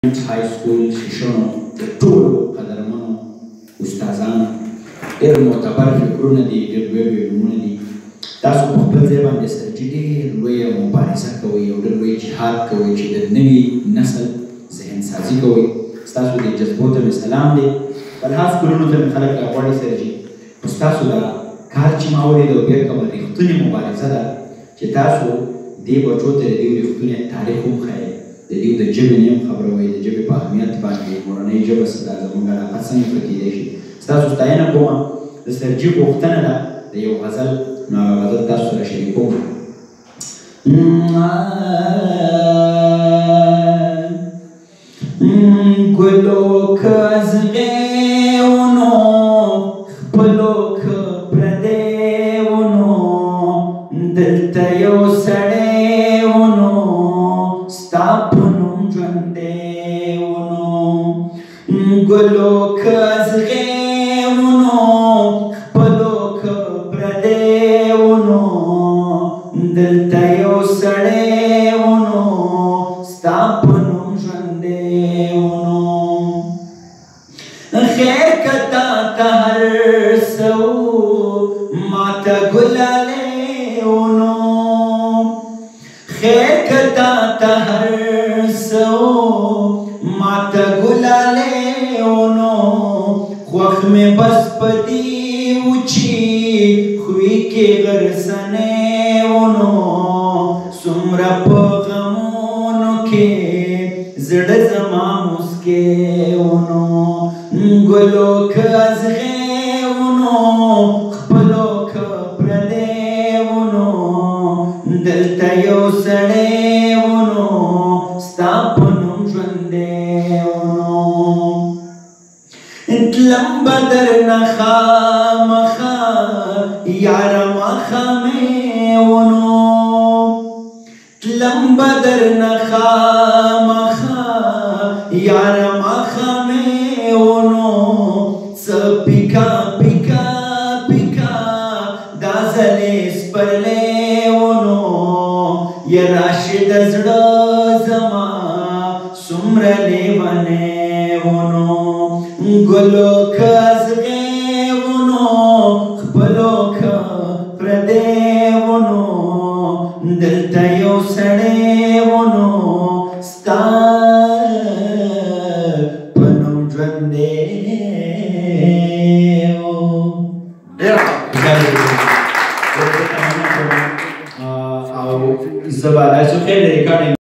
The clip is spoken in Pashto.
هاي سکول شیشنو د ټولو قدرمنو استادانو ډېر معتبر فکرونه دي، ډېر لوی لوی علمونه دي. تاسو په خپل ځای باندې سرجي ډېر لویه مبارزه کوئ او ډېر لوی جهاد کوئ چې د نوي نسل ذهن سازي کوئ. ستاسو دې جذبو ته مې سلام دی. بلها سکولونو ته مې خلک راغواړي سرجي، خو ستاسو دا کار چې ما ولید او بیا کومه رښتونې مبارزه ده چې تاسو دې بچو ته د دې رښتونې تاریخ وښایئ، د دې د ژبې نیم خبروئ، د ژبې په اهمیت باندې مورنۍ ژبه څه ده، زموږ علاقه څنګه پرې کېدی شي. ستاسو ستاینه کومه. د سرجي غوښتنه ده د یو غزل، نو هغه غزل تاسو سره شریکوم. ګلو که زغې ونو خپلو که پردی ونو دلته یو سړی ونو ستا په نوم ژوندی ونو. ګلو که زغې ونو خپلو که پردی ونو دلته یو سړی ونو ستا په نوم ژوندی ونو. خیر که تا ته هر څه ما ته ګلالی ونو، خیر که تا ته هر څه ما ته ګلالی ونو، خوښ مې بس په دې و چې خوی کې غرڅنی ونو. څومره په غمونو کې زړه زما مسکی ونو. ګلو که زغې ونو خپلو که پردی ونو دلته یو سړی ونو ستا په نوم ژوندی ونو. تلم به درنه خامخا یاره ماښامې ونو، تلم به درنه خامخا یاره ماښامې ونو. څه پیکا پیکا پیکا دا ځلې سپرلی ونو، یا راشي د زړه زما څومره لیونی ونو. ګلو که زغې ونو خپلو که پردی ونو دلته یو سړی ونو ستا